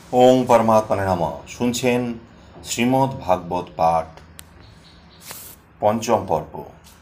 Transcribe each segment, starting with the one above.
ওং পরমাত্মনে নমঃ। শুনছেন শ্রীমদ্ ভাগবত পাঠ, পঞ্চম পর্ব,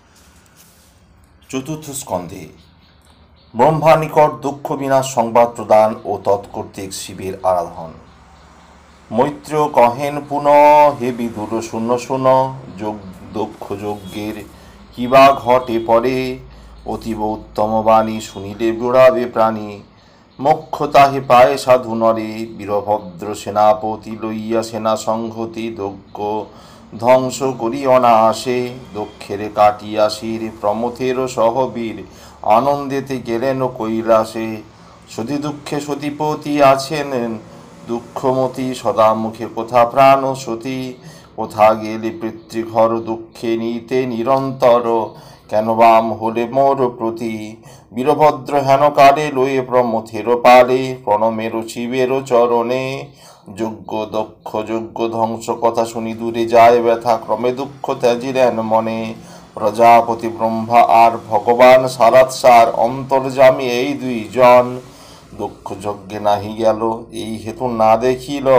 চতুর্থ স্কন্ধে ব্রহ্মা নিকট দুঃখ বিনাশ সংবাদ প্রদান ও তৎকর্তৃক শিবের আরাধন। মৈত্র কহেন পুনঃ, হে বিদুর শূন্য শুন, দক্ষ যজ্ঞের কিবা ঘটে পরে, অতীব উত্তম বাণী শুনিলে বুড়াবে প্রাণী। মোক্ষ তাহে পায় সাধু নরে, বীরভদ্র সেনাপতি লইয়া সেনা সংহতি, দক্ষ ধ্বংস করি অনায়াসে, দক্ষের কাটিয়া শির প্রমথের সহবীর, আনন্দেতে গেলেন কৈলাসে। সতী দুঃখে সতীপতি আছেন দুঃখমতি, সদা মুখে কোথা প্রাণ সতী, কোথা গেলে পিতৃঘর দুঃখে নিতে নিরন্তর, কেন বাম হলে মোর প্রতি। বীরভদ্র হেন কালে লয়ে প্রমথের পালে, প্রণমের শিবের চরণে, যোগ্য দক্ষ যোগ্য ধ্বংস কথা শুনি দূরে যায় ব্যথা, ক্রমে দুঃখ ত্যাজিলেন মনে। প্রজাপতি ব্রহ্মা আর ভগবান সারাৎসার, অন্তর্যামী এই দুইজন, দক্ষ যজ্ঞে নাহি গেল এই হেতু না দেখিল,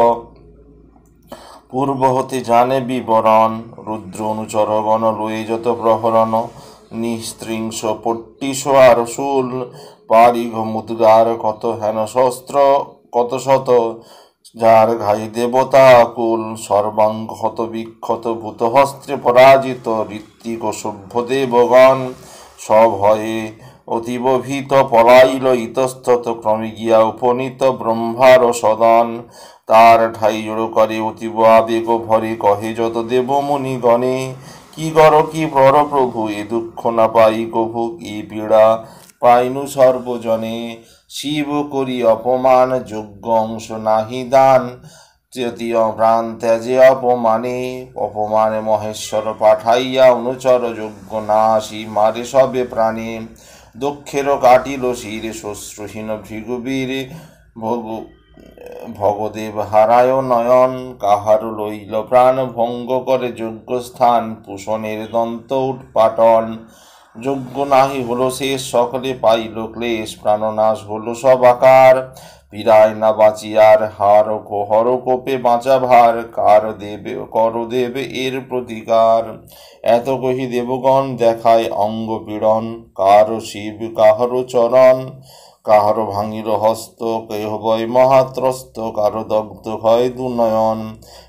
পূর্ব হতে জানে বিবরণ। রুদ্র অনুচরগণ লয়ে যত প্রহরণ, নিস্ত্রিংস পট্টিস আর শূল, পারিঘ মুদ্গার কত হেন শস্ত্র কত শত, যার ঘাই দেবতা কুল, সর্বাঙ্গ হত বিক্ষত ভূতহস্ত্রে পরাজিত, ঋত্বিক ও সভ্য দেবগণ সভয়ে অতীব ভীত, পলাইল ইতস্তত, ক্রমে গিয়া উপনীত ব্রহ্মার সদন। তার ঠাই জোড় করে অতীব আবেগ ভরে, কহে যত দেব মুনি গণে, কি কর কি পর প্রভু, এ দুঃখ না পাই কভু, কি পীড়া পাইনু সর্বজনে। শিব করি অপমান, যোগ্য অংশ নাহি দান, তৃতীয় প্রাণ ত্যাজে অপমানে, অপমানে মহেশ্বর পাঠাইয়া অনুচর, যোগ্য নাশি মারে সবে প্রাণে। দক্ষেরও কাটিল শির শ্বশ্রুহীন ভৃগুবীর, ভগদেব হারায় নয়ন, কাহার লইল প্রাণ ভঙ্গ করে যোগ্য স্থান, পুষণের দন্ত উৎপাটন। যোগ্য নাহি হলো শেষ, সকলে পাইল ক্লেশ, প্রাণনাশ হলো সব আকার, পীড়ায় না বাঁচিয়ার হার হর কোপে বাঁচা ভার, কার দেবে কর দেবে এর প্রতিকার। এত কহি দেবগণ দেখায় অঙ্গ পীড়ন, কার শিব কাহার চরণ, কাহার ভাঙিল হস্ত, কেহ বয় মহাত্রস্ত, কারো দগ্ধ হয় দুনয়ন।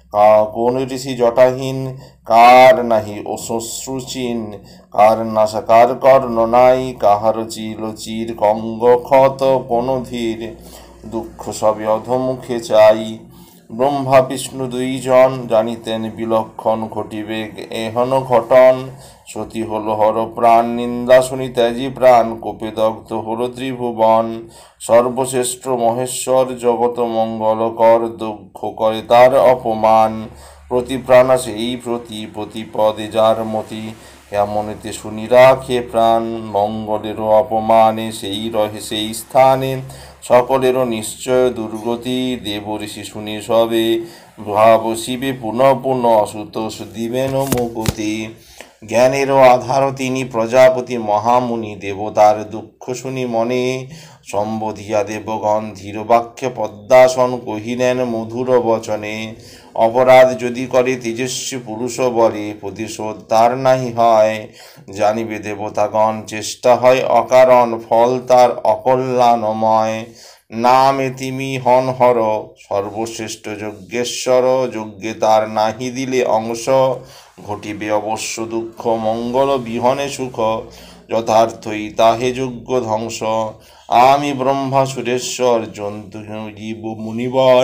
কোন ঋষি জটাহীন, কার নাহি অশ্রুচিন, কার নাসা কার কর্ণ নাই, কাহার চিল চির কঙ্গ ক্ষত কোন ধীর, দুঃখ সবে অধমুখে চাই। ব্রহ্মা বিষ্ণু দুইজন জানিতেন বিলক্ষণ ঘটিবে এহন ঘটন, সতী হল হর প্রাণ, নিন্দা শুনি ত্যাজি প্রাণ, কোপে দগ্ধ হল ত্রিভুবন। সর্বশ্রেষ্ঠ মহেশ্বর জগত মঙ্গলকর, দুঃখ করে তার অপমান, প্রতি প্রাণা সেই প্রতিপদে যার মতি, কেমনেতে শুনি রাখে প্রাণ। মঙ্গলেরও অপমানে সেই রহে সেই স্থানে, সকলেরও নিশ্চয় দুর্গতি, দেব ঋষি শুনি সবে ভাব শিবে, পুনঃ পুনঃ অসুতোষ দিবেন মুকুতি। জ্ঞানেরও আধার তিনি প্রজাপতি মহামুনি, দেবতার দুঃখ শুনি মনে, সম্বোধিয়া দেবগণ ধীর বাক্যে পদ্মাসন, কহিলেন মধুর বচনে। অপরাধ যদি করে তেজস্বী পুরুষ বরে, প্রতিশোধ তার নাহি হয়, জানিবে দেবতাগণ চেষ্টা হয় অকারণ, ফল তার অকল্যাণময়। নামে তিমি হন হর সর্বশ্রেষ্ঠ যজ্ঞেশ্বর, যজ্ঞে তার নাহি দিলে অংশ, ঘটিবে অবশ্য দুঃখ মঙ্গল বিহনে সুখ, যথার্থই তাহে যজ্ঞ ধ্বংস। আমি ব্রহ্মা সুরেশ্বর জন্তু জীব মুনিবর,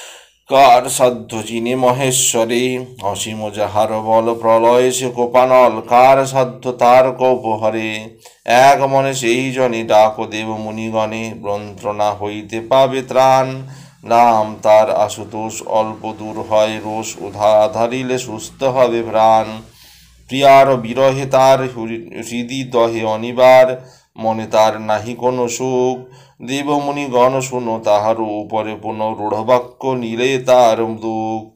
কার সাধ্য চিনে মহেশ্বরে, অসীম যাহার বল প্রলয় সে কোপানল, কার সাধ্য তার কৌপহরে। এক মনে সেই জনে ডাক দেব মুনিগণে, যন্ত্রণা হইতে পাবে ত্রাণ, নাম তার আশুতোষ অল্প দূর হয় রোষ, ধরিলে সুস্থ হবে প্রাণ। প্রিয়ার বিরহে তার হৃদি দহে অনিবার, মনে তার নাহি কোনো সুখ, দেবমুনি গণ শুনো তাহার উপরে পুনঃ রূঢ় বাক্য নিলে তার দুঃখ।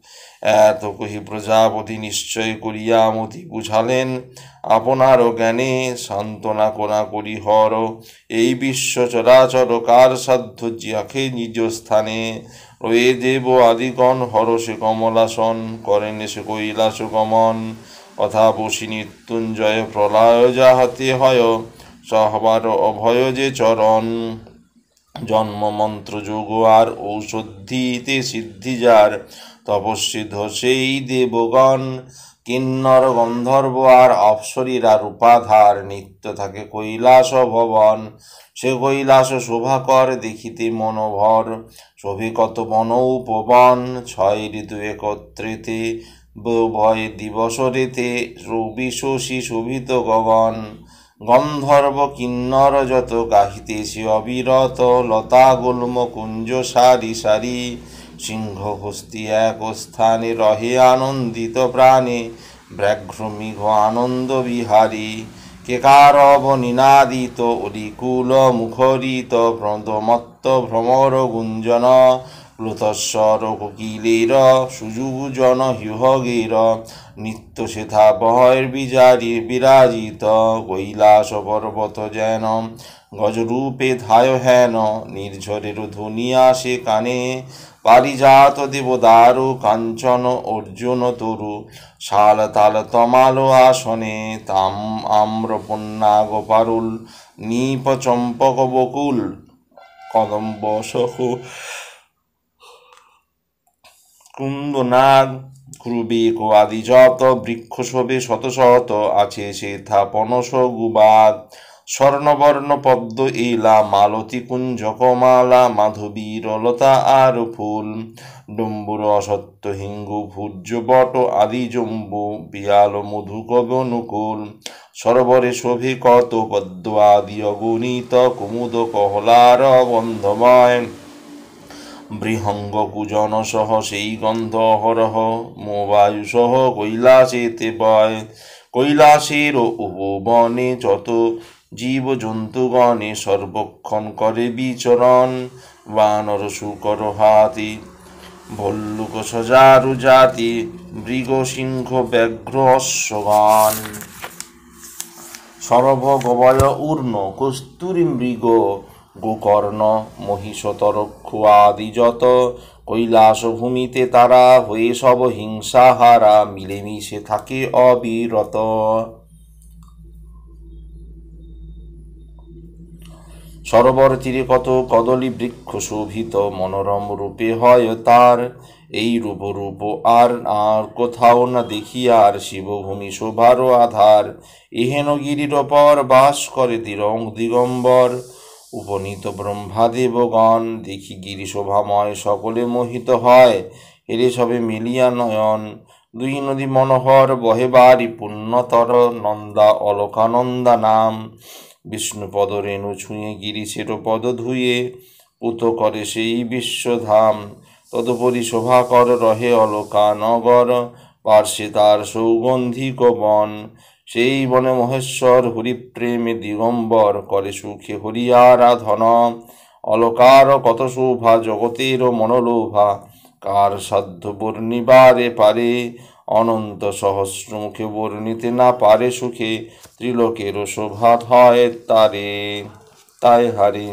এত কহি প্রজাপতি নিশ্চয় করিয়া মতি বুঝালেন, আপনার জ্ঞানে সান্ত্বনা কোনা করি হর, এই বিশ্ব চরাচর কার সাধ্য যাকে নিজ স্থানে, রয়ে দেব আদিগণ হরসে কমলাসন, করেন সে কৈলাস গমন, অথা বসি মৃত্যুঞ্জয় প্রলয় যাহাতে হয়, সহবার অভয় যে চরণ, জন্ম মন্ত্র যোগ আর ঔষধিতে সিদ্ধি যার, তপস্বিধ সেই দেবগণ, কিন্নর গন্ধর্ব আর অপ্সরীরা রূপাধার, নিত্য থাকে কৈলাস ভবন, সে কৈলাস শোভাকর দেখিতে মনোভর, শোভে কত বন উপবন, ছয় ঋতু একত্রিতে, ভয় দিবস রেতে, রবি শশী শোভিত গগন, গন্ধর্ব কিন্নর যত গাহিতেছে অবিরত, লতা গুল্ম কুঞ্জ সারি সারি, সিংহ হস্তি এক স্থানে রহে আনন্দিত প্রাণে, ব্যাঘ্র মৃগ আনন্দ বিহারী, কেকারব নিনাদিত অলিকুল মুখরিত, প্রদমত্ত ভ্রমর গুঞ্জন, প্লুতস্বর কোকিলের সুযুজন হিহগের, নিত্য সেথা বহর বিরাজিত, কৈলাস পর্বত যেন গজরূপে ধায় হেন, নির্ঝরের ধ্বনি আসে কানে, পারিজাত দেবদারু কাঞ্চন অর্জুন তরু, শাল তাল তমাল আসনে, তাম আম্র পন্নাগ পারুল, নিপ চম্পক বকুল, কদম্ব সহ কুন্দ নাগ, ক্রুবিক আদি যত বৃক্ষ শোভে শত শত, আছে সেথা পনস গুবাগ, স্বর্ণবর্ণ পদ্ম এলা, মালতী কুঞ্জ কমালা, মাধবীর লতা আর ফুল, ডম্বুর অসত্য হিঙ্গু ভূর্য বট আদি জম্বু, বিয়াল মধুকব অনুকূল, সরোবরে শোভে কত পদ্ম আদি অগণিত, কুমুদ কহলার বন্ধময়, বৃহঙ্গ কুজন সহ সেই গন্ধ অহরহ, মোবায়ু সহ কৈলাসেতে বয়, কৈলাসের উপবনে যত জীব জন্তুগণে, সর্বক্ষণ করে বিচরণ, বানর শুকর হাতি ভল্লুক সজারু জাতি, মৃগ সিংহ ব্যাঘ্র অশ্বগণ, সরভ গবয় উর্ণ কস্তুরী মৃগ, গোকর্ণ মহিষতরক্ষ আদি যত, কৈলাস ভূমিতে তারা হয়ে সব হিংসাহারা, মিলেমিশে থাকে অবিরত, সরোবর তীরে কত কদলী বৃক্ষ শোভিত, মনোরম রূপে হয় তার, এই রূপ আর আর কোথাও না দেখি আর, শিবভূমি শোভারও আধার, এহেন গিরির ওপর বাস করে দিগম্বর, উপনীত ব্রহ্মাদেবগণ, দেখি গিরি শোভাময় সকলে মোহিত হয়, এরে সবে মিলিয়া নয়ন, দুই নদী মনোহর বহে বারি পুণ্যতর, নন্দা অলকানন্দা নাম, বিষ্ণুপদ রেণু ছুঁয়ে গিরিশের পদ ধুয়ে, পুত করে সেই বিশ্বধাম, তদুপরি শোভাকর রহে অলকানগর, পার্শ্বে তার সৌগন্ধিক বন, সেই বনে মহেশ্বর হরিপ্রেমে দিগম্বর, করে সুখে হরিয়ারাধন, অলকার কত শোভা জগতের মনোলোভা, কার সাধ্য বর্ণিবারে পারে, অনন্ত সহস্র মুখে বর্ণিতে না পারে সুখে, ত্রিলোকের শোভা হয় তারে, তাই হারে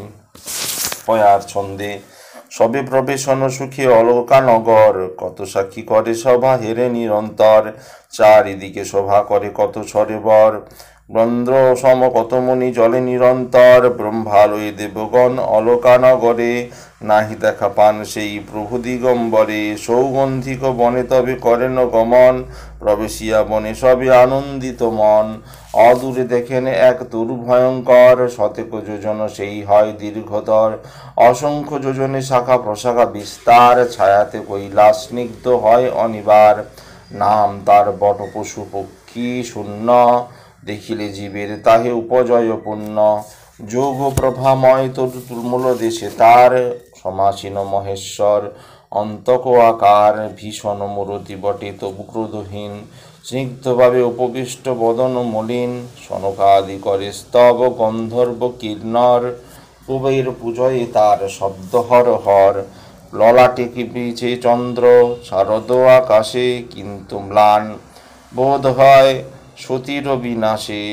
পয়ার ছন্দে, সবে প্রবেশন সুখে অলকানগর, কত সাক্ষী করে সভা হেরে নিরন্তর, চারিদিকে শোভা করে কত সরেবর, ব্রন্দ্র সম কত মুনি জলে নিরন্তর, ব্রহ্মালয়ে দেবগণ অলকানগরে, নাহি দেখা পান সেই প্রভু দিগম্বরে, সৌগন্ধিক বনে তবে করেন গমন, প্রবেশিয়া বনে সবে আনন্দিত মন, অদূরে দেখেন এক তরু ভয়ঙ্কর, শতেক যোজন সেই হয় দীর্ঘতর, অসংখ্য যোজনে শাখা প্রশাখা বিস্তার, ছায়াতে কৈলাস স্নিগ্ধ হয় অনিবার, নাম তার বট পশু পক্ষী শূন্য, দেখিলে জীবের তাহে উপজয় পুণ্য, যোগ প্রভাময় তুলমূল দেশে তার, সমাসীন মহেশ্বর অন্তক আকার, ভীষণ মূরতি বটে তবু ক্রোধহীন, স্নিগ্ধভাবে উপবিষ্ট বদন মলিন, সনকাদি করে স্তব গন্ধর্ব কিন্নর, কুবের পূজয়ে তার শব্দ হর হর, ললাটে কিপিছে চন্দ্র, শারদ আকাশে, কিন্তু ম্লান বোধ হয় সতীর বিনাশে।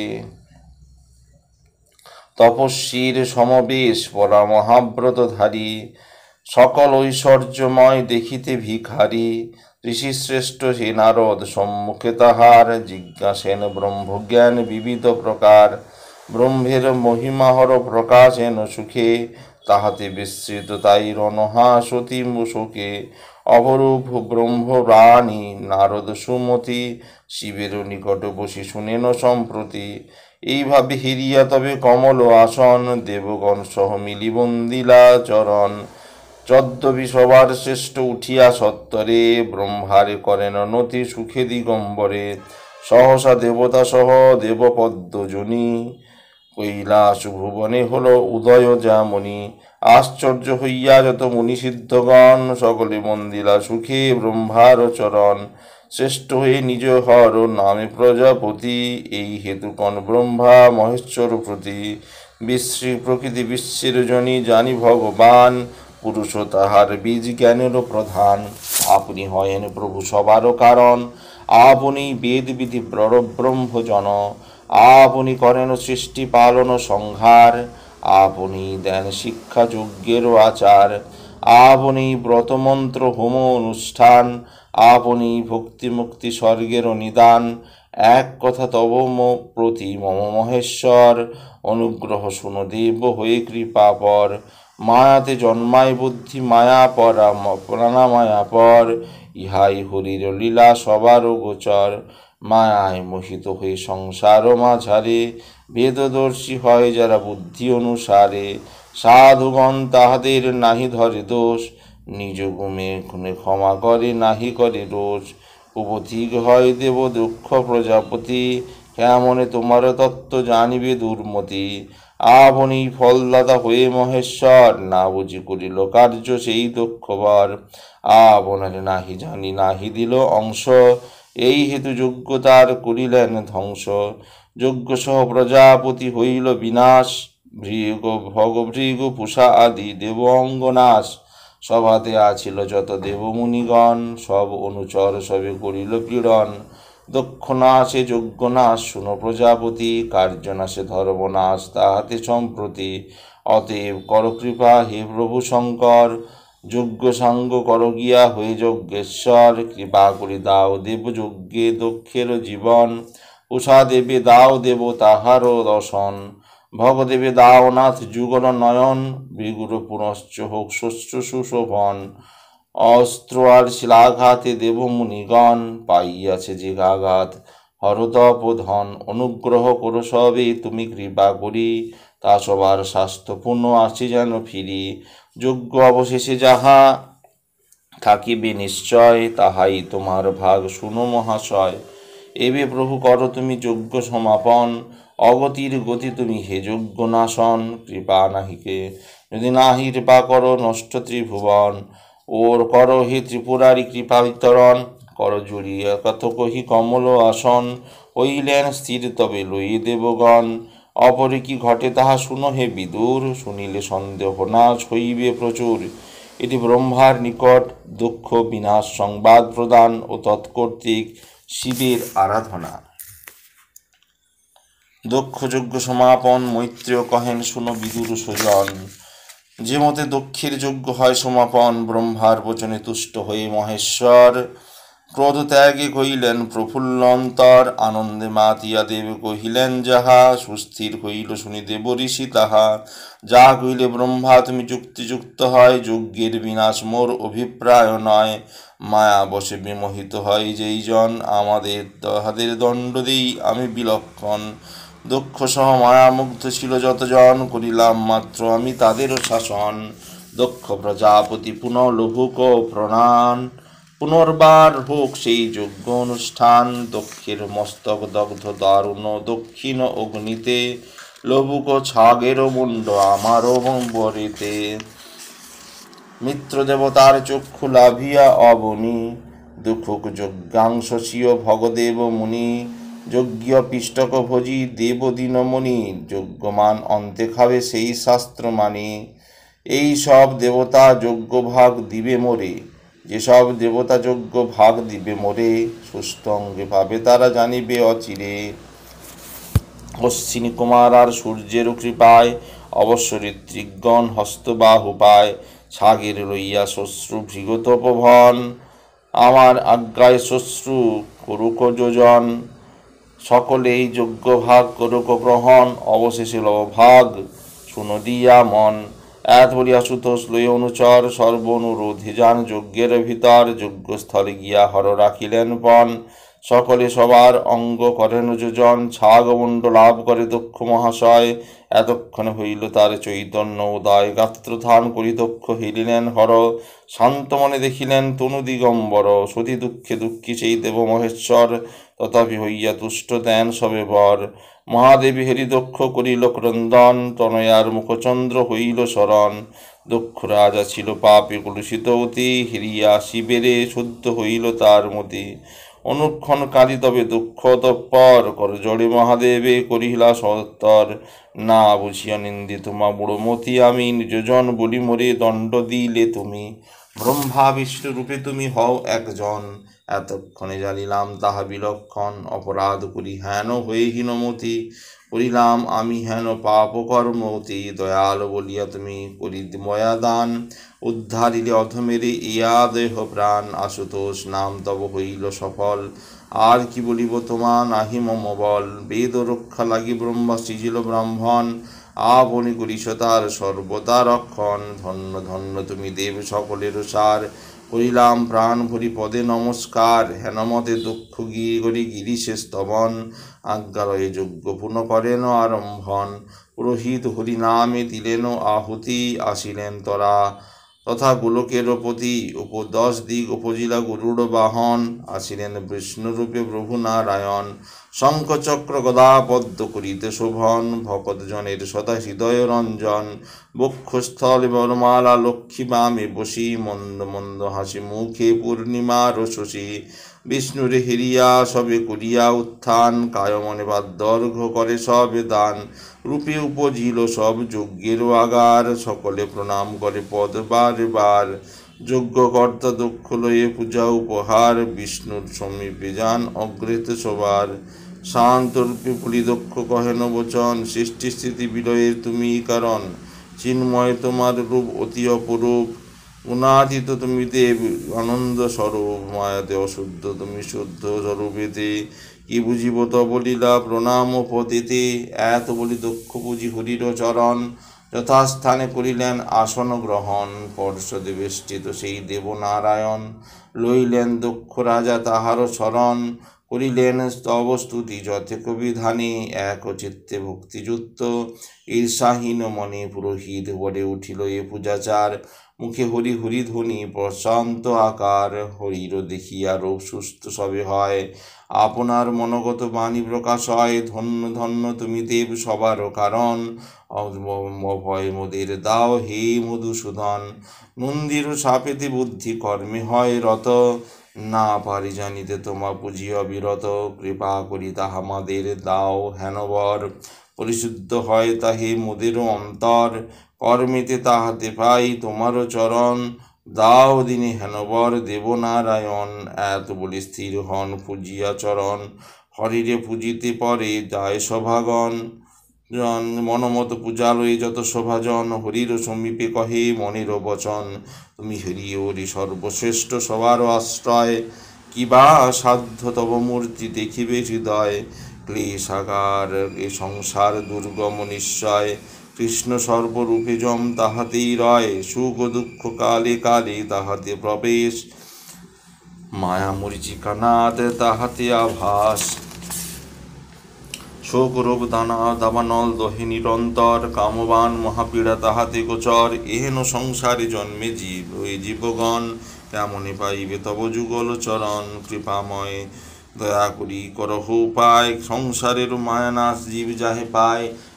তপস্বীর সমবেশ পরা মহাব্রতধারী, সকল ঐশ্বর্যময় দেখিতে ভিখারি। ঋষিশ্রেষ্ঠ হে নারদ সম্মুখে তাহার, জিজ্ঞাসেন ব্রহ্মজ্ঞান বিবিধ প্রকার। ব্রহ্মের মহিমাহর প্রকাশেন সুখে, তাহাতে বিস্মৃত তাই রণহা সতী শোকে। অপরূপ ব্রহ্মরাণী নারদ সুমতি, শিবের নিকট বসি শুনেন সম্প্রতি। এইভাবে হিরিয়া তবে কমল আসন, দেবগণ সহ মিলি বন্দিলা চরণ। যদ্যপি সবার শ্রেষ্ঠ উঠিয়া সত্তরে, ব্রহ্মারে করেন নতি সুখে দিগম্বরে। সহসা দেবতা সহ দেবপদ্মজনী, কৈলাস ভুবনে হল উদয় যামনি। আশ্চর্য হইয়া যত মুনি সিদ্ধগণ, সকলে বন্দিলা সুখে ব্রহ্মার চরণ। শ্রেষ্ঠ হয়ে নিজ হর নামে প্রজাপতি, এই হেতুকণ ব্রহ্মা মহেশ্বর প্রতি। বিশ্রী প্রকৃতি বিশ্বের জনি জানি ভগবান, পুরুষ তাহার বীজ জ্ঞানেরও প্রধান। আপনি হয়েন প্রভু সবারও কারণ, আপনি বেদ বিধি ব্রহ্মজন। আপনি করেন সৃষ্টি পালন সংহার, আপনি দেন শিক্ষা যজ্ঞেরও আচার। আপনি ব্রতমন্ত্র হোম অনুষ্ঠান, আপনি ভক্তি মুক্তি স্বর্গেরও নিদান। এক কথা তব প্রতি মম মহেশ্বর, অনুগ্রহ শুনো দেব হয়ে কৃপাপর। মায়াতে জন্মায় বুদ্ধি মায়া পরা প্রাণামায়া পর, ইহাই হরির লীলা সবারও গোচর। মায়ায় মোহিত হয়ে সংসার মাঝারে, বেদদর্শী হয় যারা বুদ্ধি অনুসারে। সাধুগণ তাহাদের নাহি ধরে দোষ, নিজ গুণে গুণে ক্ষমা করে নাহি করে রোষ। উপথিক হয় দেব দুঃখ প্রজাপতি, কেমনে তোমার তত্ত্ব জানিবে দুর্মতি। আপনি ফলদাতা হয়ে মহেশ্বর, না বুঝি করিল কার্য সেই দক্ষবর। আপনারে নাহি জানি নাহি দিল অংশ, এই হেতু যোগ্যতার করিলেন ধ্বংস। যজ্ঞ সহ প্রজাপতি হইল বিনাশ, ভৃগু পুষা আদি দেব অঙ্গনাশ। সভাতে আছিল যত দেবমুনিগণ, সব অনুচর সবে করিল পীড়ন। দক্ষনাশে যজ্ঞনাশ শুনো প্রজাপতি, কার্যনাশে ধর্মনাশ তাহাতে সম্প্রতি। অতএব কর কৃপা হে প্রভু শঙ্কর, যজ্ঞ সাঙ্গ কর গিয়া হয়ে যজ্ঞেশ্বর। কৃপা করি দাও দেব যজ্ঞে দক্ষের জীবন, উষা দেবে দাও দেব তাহারও দর্শন। ভগদেবে দাও নাথ যুগল নয়ন, ভৃগুর পুনশ্চ হোক শস্য সুশোভন। অস্ত্র আর শিলাঘাতে দেব মুনিগণ, পাইয়াছে যে আঘাত হরতপ ধন। অনুগ্রহ করো সবে তুমি কৃপা করি, তা সবার স্বাস্থ্যপূর্ণ আসে যেন ফিরি। যজ্ঞ অবশেষে যাহা থাকিবে নিশ্চয়, তাহাই তোমার ভাগ শুনো মহাশয়। এবে প্রভু করো তুমি যজ্ঞ সমাপন, অগতির গতি তুমি হে যজ্ঞ নাশন। কৃপা নাহিকে যদি নাহি কৃপা করো নষ্ট ত্রিভুবন, ওর করো হে ত্রিপুরারি কৃপা বিতরণ। কর জুড়িয়া কত কহি কমল আসন, হইলেন স্থির তবে লই দেবগণ। অপরে কি ঘটে তাহা শুনো হে বিদুর, শুনিলে সন্দেহ নাশ হইবে প্রচুর। এটি ব্রহ্মার নিকট দুঃখ বিনাশ সংবাদ প্রদান ও তৎকর্তৃক শিবের আরাধনা। দক্ষ যজ্ঞ সমাপন মৈত্রেয় কহেন শুনো বিদুর সুজন। যে মতে দক্ষের যজ্ঞ হয় সমাপন, ব্রহ্মার বচনে তুষ্ট হয়ে মহেশ্বর। ক্রোধ ত্যাগে কহিলেন প্রফুল্ল অন্তর, আনন্দে মাতিয়া দেব কহিলেন যাহা। সুস্থির হইল শুনি দেব ঋষি তাহা, যা কহিলে ব্রহ্মা তুমি যুক্তিযুক্ত হয়। যজ্ঞের বিনাশ মোর অভিপ্রায় নয়, মায়া বশে বিমোহিত হয় যেই জন। তাহাদের দণ্ড দেই আমি বিলক্ষণ, দক্ষ সহ মায়ামুগ্ধ ছিল যতজন। করিলাম মাত্র আমি তাদেরও শাসন, দক্ষ প্রজাপতি পুনঃ লভুক প্রণান। পুনর্বার হোক সেই যজ্ঞ অনুষ্ঠান, দক্ষের মস্তক দগ্ধ দারুণ দক্ষিণ অগ্নিতে। লভুক ছাগেরও মুণ্ড আমারও বরেতে, মিত্র দেবতার চক্ষু লাভিয়া অবনী। দুঃখুক যজ্ঞাংশ স্বীয় ভগদেব মুনি, যজ্ঞ পিষ্টক ভোজি দেব দীনমণি। যজ্ঞমান অন্তে খাবে সেই শাস্ত্র মানি, এই সব দেবতা যোগ্য ভাগ দিবে মোরে, যেসব দেবতা যোগ্য ভাগ দিবে মোরে, সুস্থ অঙ্গে ভাবে তারা জানিবে অচিরে। অশ্বিনী কুমার আর সূর্যের কৃপায় অবশ্য ঋত্বিকগণ হস্তবাহু পায়, ছাগের লইয়া শ্বশ্রু ভৃগত উপভন, আমার আজ্ঞায় শ্বশ্রু করুক যোজন, সকলেই যোগ্য ভাগ করুক গ্রহণ, অবশেষে লব ভাগ শুনো দিয়া মন। এত বলিয়া সুতোষ লই অনুচর সর্ব অনুরোধে যান যজ্ঞের ভিতর, যজ্ঞস্থলে গিয়া হর রাখিলেন পণ, সকলে সবার অঙ্গ করেন যোজন, ছাগমুণ্ড লাভ করে দক্ষ মহাশয়, এতক্ষণে হইল তার চৈতন্য উদয়, গাত্রধান করি দক্ষ হিলিলেন হর, শান্ত মনে দেখিলেন তনু দিগম্বর, সতী দুঃখে দুঃখী সেই দেব মহেশ্বর, তথাপি হইয়া তুষ্ট দেন সবে বর, মহাদেবী হেরি দক্ষ করিল ক্রন্দন, তনয়ার মুখচন্দ্র হইল শরণ, দক্ষ রাজা ছিল পাপে কলুষিত অতি, হিরিয়া শিবেরে শুদ্ধ হইল তার মতি, অনুক্ষণ কাঁদি তবে দুঃখ তৎপর, কর জড়ে মহাদেবে করিলা সত্তর, না বুঝিয়া নিন্দিত মা বুড়োমতি আমি, নিজজন বলি মোরে দণ্ড দিলে তুমি, ব্রহ্মা বিষ্ণু রূপে তুমি হও একজন, এতক্ষণে জানিলাম তাহা বিলক্ষণ, অপরাধ করি হেন হয়ে হীনমতি, করিলাম আমি হেন পাপ কর্মতি, দয়াল বলিয়া তুমি করি ময়া দান, উদ্ধারিলে অধমেরে ইয়া দেহ প্রাণ, আশুতোষ নাম তব হইল সফল, আর কি বলিব তোমা নাহি মম বল, বেদ রক্ষা লাগি ব্রহ্মা সৃজিল ব্রাহ্মণ, আপনি করিস তার সর্বদা রক্ষণ, ধন্য ধন্য তুমি দেব সকলের সার, করিলাম প্রাণ ভরি পদে নমস্কার, হেনমতে দুঃখ গিরি গিরিশে স্তবন, আজ্ঞালয়ে যজ্ঞ পুনঃ করেন আরম্ভন, পুরোহিত হরি নামে দিলেন আহুতি, আসিলেন তরা তথা গোলকের পতি, দশ দিক উপজিলা গরুড় বাহন, আসিলেন বিষ্ণুরূপে প্রভু নারায়ণ, শঙ্খচক্র গদা পদ্ম করিতে শোভন, ভকত জনের সদা হৃদয় রঞ্জন, বক্ষস্থলে বরমালা লক্ষ্মী বামে বসি, মন্দ মন্দ হাসি মুখে পূর্ণিমার শশী, বিষ্ণুরে হেরিয়া সবে করিয়া উত্থান, কায়মনে বাদ্যর্ঘ্য করে সবে দান, রূপে উপজিল সব যজ্ঞের আগার, সকলে প্রণাম করে পদ বারে বার, যজ্ঞকর্তা দক্ষ লয়ে পূজা উপহার, বিষ্ণুর সমীপে যান অগ্রেতে সবার, শান্তরূপে পুলি দক্ষ কহেন বচন, সৃষ্টি স্থিতি বিলয়ের তুমি কারণ, চিন্ময় তোমার রূপ অতি অপরূপ, গুণাতীত তুমি দেব আনন্দ স্বরূপ, মায়াতে অশুদ্ধ তুমি শুদ্ধ স্বরূপেতে, কি বুঝিব তব লীলা প্রণাম পতিতে, এত বলি দক্ষ পুঁজি হরির চরণ, যথাস্থানে করিলেন আসন গ্রহণ, পর্ষদে বেষ্টিত সেই দেবনারায়ণ, লইলেন দক্ষ রাজা তাহার শরণ, করিলেন স্তব স্তুতি যথেক বিধানে, এক চিত্তে ভক্তিযুক্ত ঈর্ষাহীন মনে, পুরোহিত বলে উঠিল এ পূজাচার, মুখে হরি হরি ধ্বনি প্রশান্ত আকার, হরির দেখিয়া রোগ সুস্থ সবে হয়, আপনার মনগত বাণী প্রকাশ হয়, ধন্য ধন্য তুমি দেব সবার কারণ, ভয় মোদের দাও হে মধুসূদন, নন্দীর সাপেতে বুদ্ধি কর্মে হয় রত, না পারি জানিতে তোমা পুঁজি অবিরত, কৃপা করি তাহামাদের দাও হেনবর, পরিশুদ্ধ হয় তাহে মোদের অন্তর, কর্মেতে তাহাতে পাই তোমারও চরণ, দাও দিনে হেনবর দেবনারায়ণ, এত বলি স্থির হন পূজিয়া চরণ, হরিরে পূজিতে পরে যায় সভাগণ, মনমত পূজালয়ে যত শোভাজন, হরির সমীপে কহে মনের বচন, তুমি হরি হরি সর্বশ্রেষ্ঠ সবার আশ্রয়, কিবা সাধ্য তব মূর্তি দেখিবে হৃদয়, ক্লেশাগার এ সংসার দুর্গম নিশ্চয়, কৃষ্ণ সর্বরূপে যম তাহাতেই রয়, সুখ দুঃখ কালে কালে তাহাতে প্রবেশ, মায়া মরিচিকা নাদ তাহাতে আভাস, শোক রোগ দাবানল দহে নিরন্তর, কামবান মহাপীড়া তাহাতে গোচর, এহেন সংসারে জন্মে জীব ওই জীবগণ, কেমনে পাইবে তব যুগল চরণ, কৃপাময় দয়া করি করহ উপায়, সংসারের মায়ানাশ জীব যাহে পায়,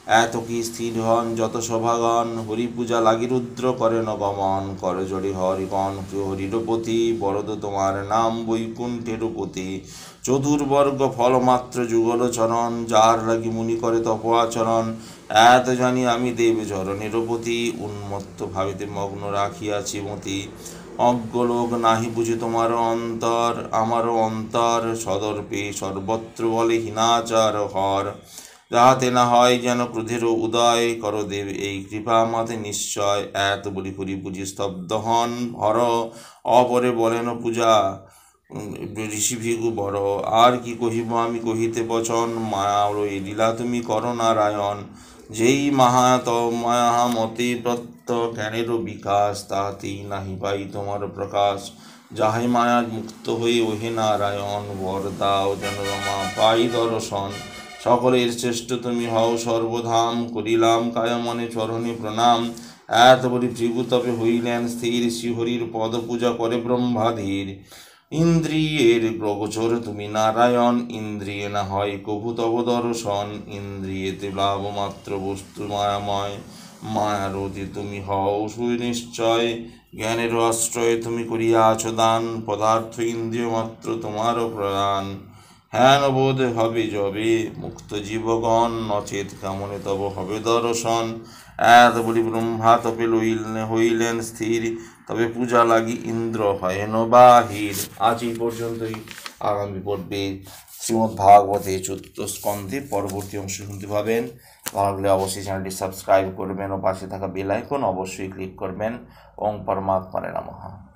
এত কি স্থির হন যত সভাগণ, হরিপূজা লাগি রুদ্র করেন গমন, করজোড়ে হরিগণ হরিরপতি, বরদ তোমার নাম বৈকুণ্ঠেরপতি। চতুর্বর্গ ফলমাত্র যুগল চরণ, যার লাগি মুনি করে তপ আচরণ, এত জানি আমি দেব চরণের পতি, উন্মত্ত ভাবিতে মগ্ন রাখিয়াছি মতি। অজ্ঞলোক নাহি বুঝে তোমার অন্তর, আমারও অন্তর সদর্পে সর্বত্র বলে হীনাচার হর। যাহাতে না হয় যেন ক্রোধের উদয়, কর দেব এই কৃপা মাতে নিশ্চয়। এত বলি করি বুঝি স্তব্ধ হন হর, অপরে বলেন পূজা ঋষি ভিগু বড়। আর কি কহিব আমি কহিতে বচন, মায়ার এই লীলা তুমি করো নারায়ণ। যেই মায়ামতি তত্ত্ব জ্ঞানেরও বিকাশ, তাহাতেই নাহি পাই তোমার প্রকাশ। যাহে মায়া মুক্ত হয়ে ওহে নারায়ণ, বর দাও যেন রমা পাই দর্শন। সকলের শ্রেষ্ঠ তুমি হও সর্বধাম, করিলাম কায় মনে চরণে প্রণাম। এত বলি ভৃগুতপে হইলেন স্থির, শ্রীহরির পদ পূজা করে ব্রহ্মাধীর। ইন্দ্রিয়ের গোচর তুমি নারায়ণ, ইন্দ্রিয়ে না হয় কভু তব দর্শন। ইন্দ্রিয়েতে লাভ মাত্র বস্তু মায়াময়, মায়ার অতি তুমি হও সুনিশ্চয়। জ্ঞানের আশ্রয় তুমি করিয়াছ দান, পদার্থ ইন্দ্রিয় মাত্র তোমারও প্রদান। হেন বোধ হবে যবে মুক্ত জীবগণ, নচেত কেমনে তব হবে দর্শন। এত বলি ব্রহ্মা তপে হইলেন স্থির, তবে পূজা লাগি ইন্দ্র হেন বাহির। আজ এই পর্যন্তই। আগামী পর্বে শ্রীমদ্ ভাগবতে চতুর্থ স্কন্ধে পরবর্তী অংশ শুনতে পাবেন। ভালো লাগলে অবশ্যই চ্যানেলটি সাবস্ক্রাইব করবেন ও পাশে থাকা বেল আইকন অবশ্যই ক্লিক করবেন। ওং পরমাত্মানে নমঃ।